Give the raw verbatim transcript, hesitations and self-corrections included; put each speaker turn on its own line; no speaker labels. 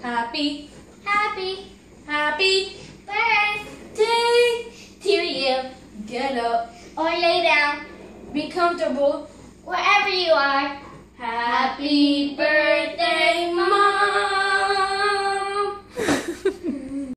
Happy,
happy
happy
birthday to you.
Get up,
Or lay down,
be comfortable.
wherever you are.
Happy birthday.